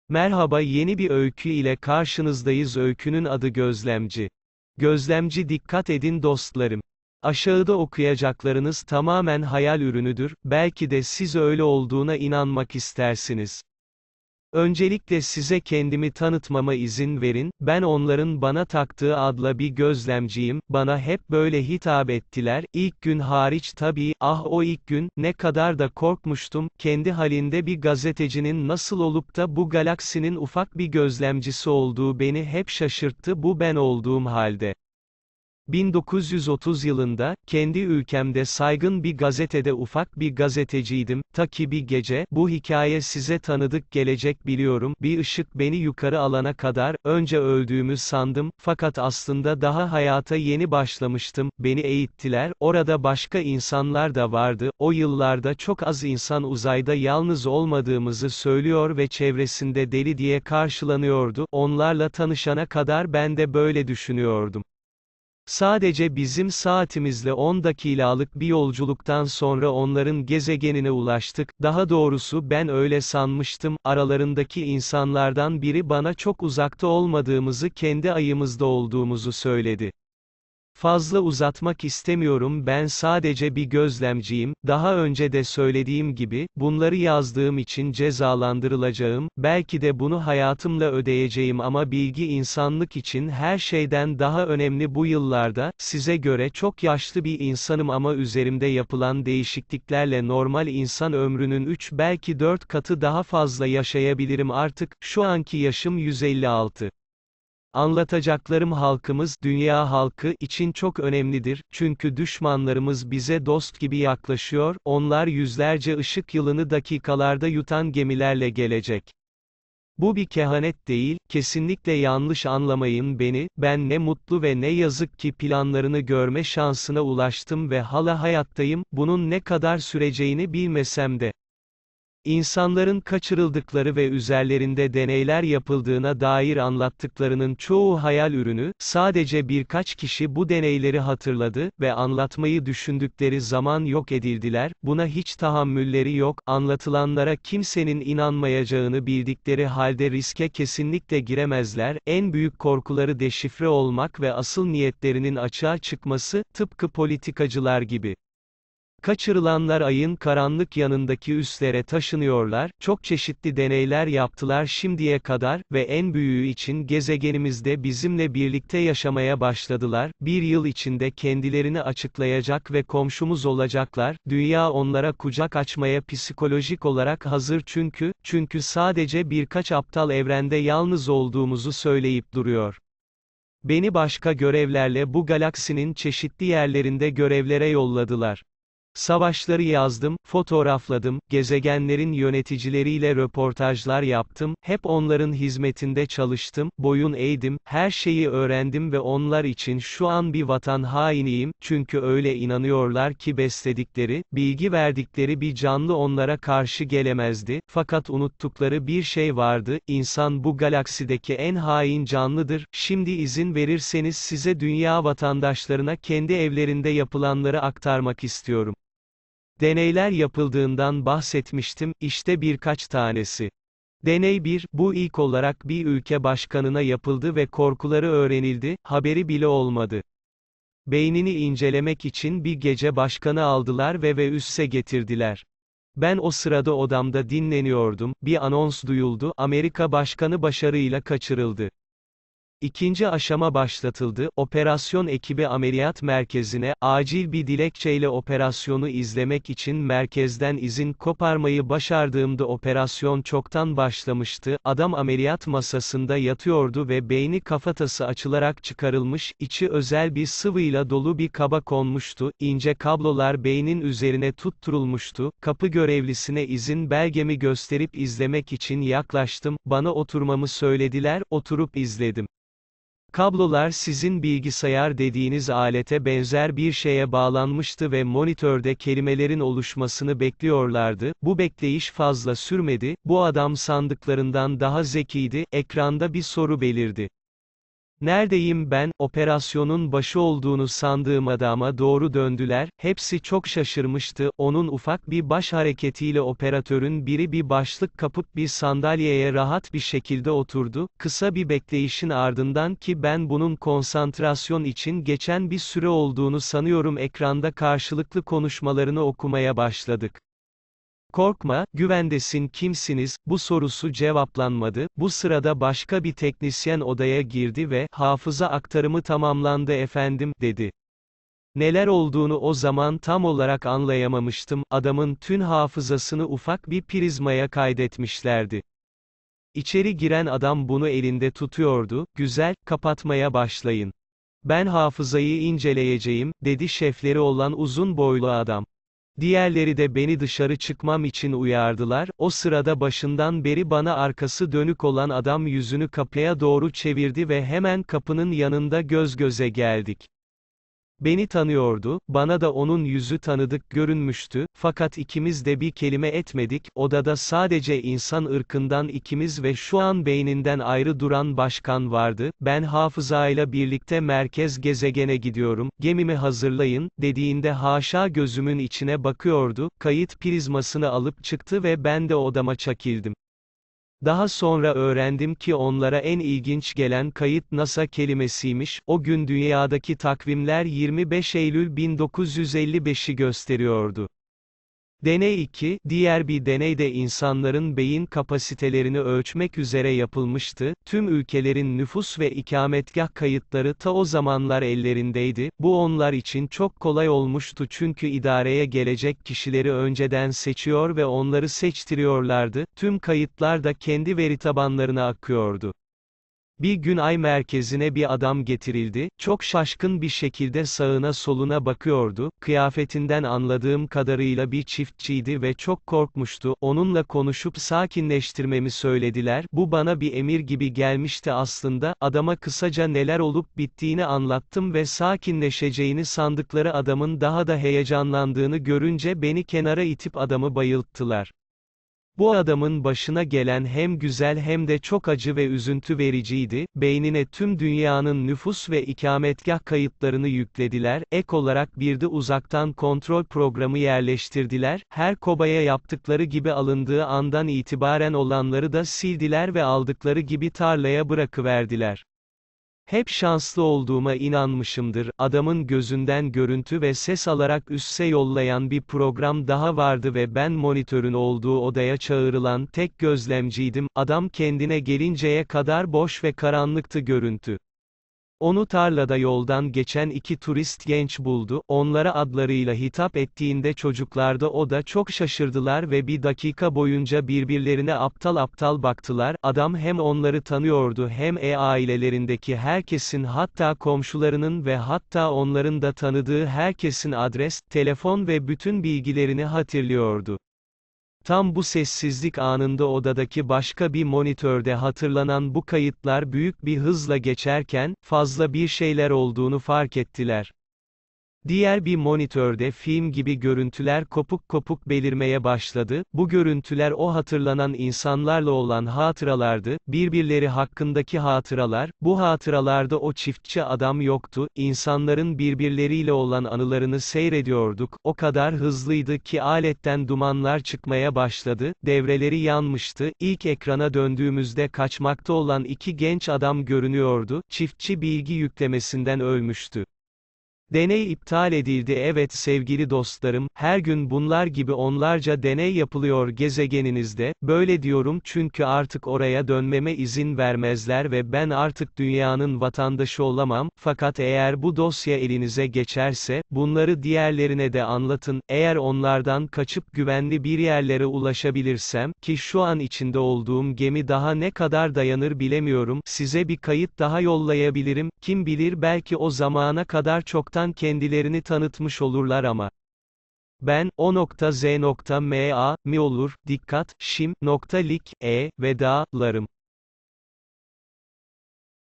Merhaba, yeni bir öykü ile karşınızdayız. Öykünün adı Gözlemci. Gözlemci, dikkat edin dostlarım. Aşağıda okuyacaklarınız tamamen hayal ürünüdür, belki de siz öyle olduğuna inanmak istersiniz. Öncelikle size kendimi tanıtmama izin verin, ben onların bana taktığı adla bir gözlemciyim, bana hep böyle hitap ettiler, ilk gün hariç tabii, ah o ilk gün, ne kadar da korkmuştum, kendi halinde bir gazetecinin nasıl olup da bu galaksinin ufak bir gözlemcisi olduğu beni hep şaşırttı, bu ben olduğum halde. 1930 yılında, kendi ülkemde saygın bir gazetede ufak bir gazeteciydim, ta ki bir gece, bu hikaye size tanıdık gelecek biliyorum, bir ışık beni yukarı alana kadar, önce öldüğümü sandım, fakat aslında daha hayata yeni başlamıştım, beni eğittiler, orada başka insanlar da vardı, o yıllarda çok az insan uzayda yalnız olmadığımızı söylüyor ve çevresinde deli diye karşılanıyordu, onlarla tanışana kadar ben de böyle düşünüyordum. Sadece bizim saatimizle 10 dakikalık bir yolculuktan sonra onların gezegenine ulaştık, daha doğrusu ben öyle sanmıştım, aralarındaki insanlardan biri bana çok uzakta olmadığımızı, kendi ayımızda olduğumuzu söyledi. Fazla uzatmak istemiyorum, ben sadece bir gözlemciyim, daha önce de söylediğim gibi, bunları yazdığım için cezalandırılacağım, belki de bunu hayatımla ödeyeceğim ama bilgi insanlık için her şeyden daha önemli bu yıllarda, size göre çok yaşlı bir insanım ama üzerimde yapılan değişikliklerle normal insan ömrünün 3 belki 4 katı daha fazla yaşayabilirim artık, şu anki yaşım 156. Anlatacaklarım halkımız, dünya halkı için çok önemlidir, çünkü düşmanlarımız bize dost gibi yaklaşıyor, onlar yüzlerce ışık yılını dakikalarda yutan gemilerle gelecek. Bu bir kehanet değil, kesinlikle yanlış anlamayın beni, ben ne mutlu ve ne yazık ki planlarını görme şansına ulaştım ve hala hayattayım, bunun ne kadar süreceğini bilmesem de. İnsanların kaçırıldıkları ve üzerlerinde deneyler yapıldığına dair anlattıklarının çoğu hayal ürünü, sadece birkaç kişi bu deneyleri hatırladı ve anlatmayı düşündükleri zaman yok edildiler, buna hiç tahammülleri yok, anlatılanlara kimsenin inanmayacağını bildikleri halde riske kesinlikle giremezler, en büyük korkuları deşifre olmak ve asıl niyetlerinin açığa çıkması, tıpkı politikacılar gibi. Kaçırılanlar ayın karanlık yanındaki üslere taşınıyorlar, çok çeşitli deneyler yaptılar şimdiye kadar ve en büyüğü için gezegenimizde bizimle birlikte yaşamaya başladılar, bir yıl içinde kendilerini açıklayacak ve komşumuz olacaklar, dünya onlara kucak açmaya psikolojik olarak hazır çünkü sadece birkaç aptal evrende yalnız olduğumuzu söyleyip duruyor. Beni başka görevlerle bu galaksinin çeşitli yerlerinde görevlere yolladılar. Savaşları yazdım, fotoğrafladım, gezegenlerin yöneticileriyle röportajlar yaptım, hep onların hizmetinde çalıştım, boyun eğdim, her şeyi öğrendim ve onlar için şu an bir vatan hainiyim, çünkü öyle inanıyorlar ki besledikleri, bilgi verdikleri bir canlı onlara karşı gelemezdi, fakat unuttukları bir şey vardı, insan bu galaksideki en hain canlıdır, şimdi izin verirseniz size dünya vatandaşlarına kendi evlerinde yapılanları aktarmak istiyorum. Deneyler yapıldığından bahsetmiştim, işte birkaç tanesi. Deney 1, bu ilk olarak bir ülke başkanına yapıldı ve korkuları öğrenildi, haberi bile olmadı. Beynini incelemek için bir gece başkanı aldılar ve üsse getirdiler. Ben o sırada odamda dinleniyordum, bir anons duyuldu, Amerika başkanı başarıyla kaçırıldı. İkinci aşama başlatıldı, operasyon ekibi ameliyat merkezine, acil bir dilekçeyle operasyonu izlemek için merkezden izin koparmayı başardığımda operasyon çoktan başlamıştı, adam ameliyat masasında yatıyordu ve beyni kafatası açılarak çıkarılmış, içi özel bir sıvıyla dolu bir kaba konmuştu, ince kablolar beynin üzerine tutturulmuştu, kapı görevlisine izin belgemi gösterip izlemek için yaklaştım, bana oturmamı söylediler, oturup izledim. Kablolar sizin bilgisayar dediğiniz alete benzer bir şeye bağlanmıştı ve monitörde kelimelerin oluşmasını bekliyorlardı, bu bekleyiş fazla sürmedi, bu adam sandıklarından daha zekiydi, ekranda bir soru belirdi. Neredeyim ben, operasyonun başı olduğunu sandığım adama doğru döndüler, hepsi çok şaşırmıştı, onun ufak bir baş hareketiyle operatörün biri bir başlık kapıp bir sandalyeye rahat bir şekilde oturdu, kısa bir bekleyişin ardından ki ben bunun konsantrasyon için geçen bir süre olduğunu sanıyorum ekranda karşılıklı konuşmalarını okumaya başladık. "Korkma, güvendesin kimsiniz?" bu sorusu cevaplanmadı, bu sırada başka bir teknisyen odaya girdi ve, "Hafıza aktarımı tamamlandı efendim," dedi. Neler olduğunu o zaman tam olarak anlayamamıştım, adamın tüm hafızasını ufak bir prizmaya kaydetmişlerdi. İçeri giren adam bunu elinde tutuyordu, "Güzel, kapatmaya başlayın. Ben hafızayı inceleyeceğim," dedi şefleri olan uzun boylu adam. Diğerleri de beni dışarı çıkmam için uyardılar, o sırada başından beri bana arkası dönük olan adam yüzünü kapıya doğru çevirdi ve hemen kapının yanında göz göze geldik. Beni tanıyordu, bana da onun yüzü tanıdık görünmüştü, fakat ikimiz de bir kelime etmedik, odada sadece insan ırkından ikimiz ve şu an beyninden ayrı duran başkan vardı, ben hafızayla birlikte merkez gezegene gidiyorum, gemimi hazırlayın, dediğinde haşa gözümün içine bakıyordu, kayıt prizmasını alıp çıktı ve ben de odama çekildim. Daha sonra öğrendim ki onlara en ilginç gelen kayıt NASA kelimesiymiş, o gün dünyadaki takvimler 25 Eylül 1955'i gösteriyordu. Deney 2, diğer bir deney de insanların beyin kapasitelerini ölçmek üzere yapılmıştı, tüm ülkelerin nüfus ve ikametgah kayıtları ta o zamanlar ellerindeydi, bu onlar için çok kolay olmuştu çünkü idareye gelecek kişileri önceden seçiyor ve onları seçtiriyorlardı, tüm kayıtlar da kendi veritabanlarına akıyordu. Bir gün ay merkezine bir adam getirildi, çok şaşkın bir şekilde sağına soluna bakıyordu, kıyafetinden anladığım kadarıyla bir çiftçiydi ve çok korkmuştu, onunla konuşup sakinleştirmemi söylediler, bu bana bir emir gibi gelmişti aslında, adama kısaca neler olup bittiğini anlattım ve sakinleşeceğini sandıkları adamın daha da heyecanlandığını görünce beni kenara itip adamı bayılttılar. Bu adamın başına gelen hem güzel hem de çok acı ve üzüntü vericiydi, beynine tüm dünyanın nüfus ve ikametgah kayıtlarını yüklediler, ek olarak bir de uzaktan kontrol programı yerleştirdiler, her kobaya yaptıkları gibi alındığı andan itibaren olanları da sildiler ve aldıkları gibi tarlaya bırakıverdiler. Hep şanslı olduğuma inanmışımdır, adamın gözünden görüntü ve ses alarak üsse yollayan bir program daha vardı ve ben monitörün olduğu odaya çağrılan tek gözlemciydim, adam kendine gelinceye kadar boş ve karanlıktı görüntü. Onu tarlada yoldan geçen iki turist genç buldu, onlara adlarıyla hitap ettiğinde çocuklarda o da çok şaşırdılar ve bir dakika boyunca birbirlerine aptal aptal baktılar, adam hem onları tanıyordu hem ailelerindeki herkesin hatta komşularının ve hatta onların da tanıdığı herkesin adres, telefon ve bütün bilgilerini hatırlıyordu. Tam bu sessizlik anında odadaki başka bir monitörde hatırlanan bu kayıtlar büyük bir hızla geçerken, fazla bir şeyler olduğunu fark ettiler. Diğer bir monitörde film gibi görüntüler kopuk kopuk belirmeye başladı, bu görüntüler o hatırlanan insanlarla olan hatıralardı, birbirleri hakkındaki hatıralar, bu hatıralarda o çiftçi adam yoktu, insanların birbirleriyle olan anılarını seyrediyorduk, o kadar hızlıydı ki aletten dumanlar çıkmaya başladı, devreleri yanmıştı, ilk ekrana döndüğümüzde kaçmakta olan iki genç adam görünüyordu, çiftçi bilgi yüklemesinden ölmüştü. Deney iptal edildi. Evet sevgili dostlarım, her gün bunlar gibi onlarca deney yapılıyor gezegeninizde, böyle diyorum çünkü artık oraya dönmeme izin vermezler ve ben artık dünyanın vatandaşı olamam, fakat eğer bu dosya elinize geçerse, bunları diğerlerine de anlatın, eğer onlardan kaçıp güvenli bir yerlere ulaşabilirsem, ki şu an içinde olduğum gemi daha ne kadar dayanır bilemiyorum, size bir kayıt daha yollayabilirim, kim bilir belki o zamana kadar çoktan kendilerini tanıtmış olurlar ama. Ben, o.z.ma, mi olur, dikkat, şim, lik, vedalarım.